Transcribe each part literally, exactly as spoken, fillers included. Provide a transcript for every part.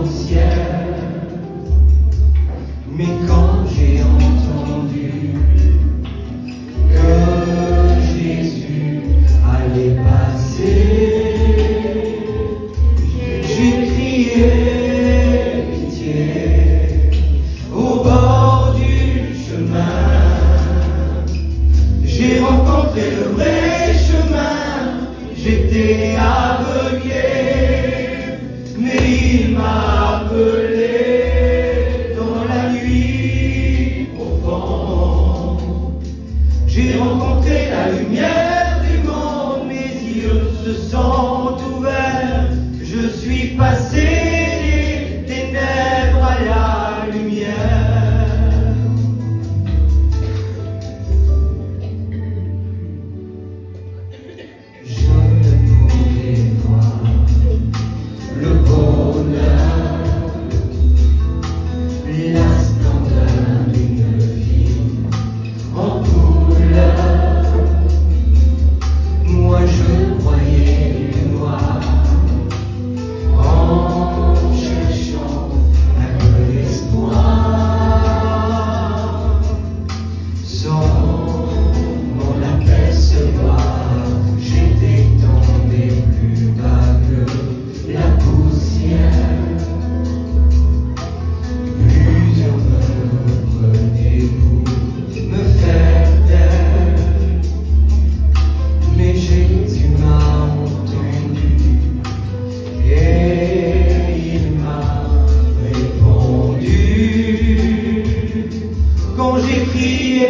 poussière. Mais quand j'ai entendu que Jésus allait passer, j'ai crié pitié au bord du chemin. J'ai rencontré le vrai chemin, j'étais aveuglé, mais il m'a appelé dans la nuit profonde. J'ai rencontré la lumière du monde, mes yeux se sont ouverts, je suis passé des ténèbres à la lumière. La splendeur d'une vie en couleur. Moi je croyais le noir en cherchant un peu d'espoir. Sans mon apercevoir, j'étais tombé plus bas que la poussière. Quand j'ai crié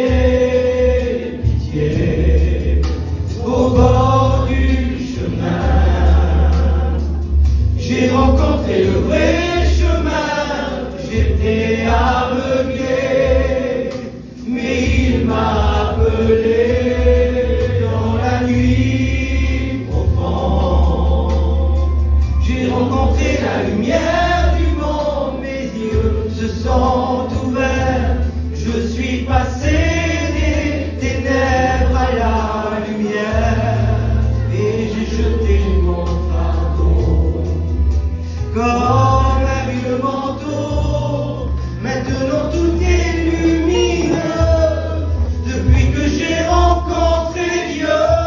pitié au bord du chemin, j'ai rencontré le vrai chemin, j'étais aveuglé, mais il m'a appelé dans la nuit profonde. J'ai rencontré la lumière du monde, mes yeux se sont ouverts, je suis passé des ténèbres à la lumière, et j'ai jeté mon fardeau comme un vieux manteau. Maintenant tout est lumineux depuis que j'ai rencontré Dieu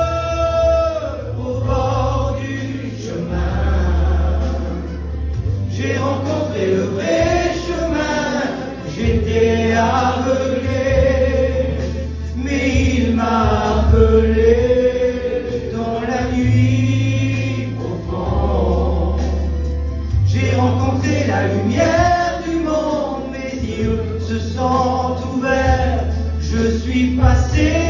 au bord du chemin. J'ai rencontré le vrai chemin, j'étais aveuglé, mais il m'a appelé dans la nuit profonde. J'ai rencontré la lumière du monde, mes yeux se sont ouverts, je suis passé